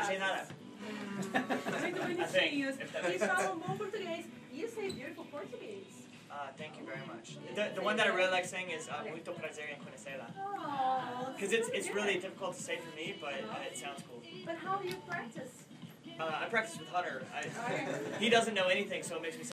sei nada. Muito bonitinhos. Eles falam bom português. You say beautiful Portuguese. Thank you very much. The one that I really like saying is muito prazer em conhecê-la. Because it's really difficult to say for me, but it sounds cool. But how do you practice? I practice with Hunter. He doesn't know anything, so it makes me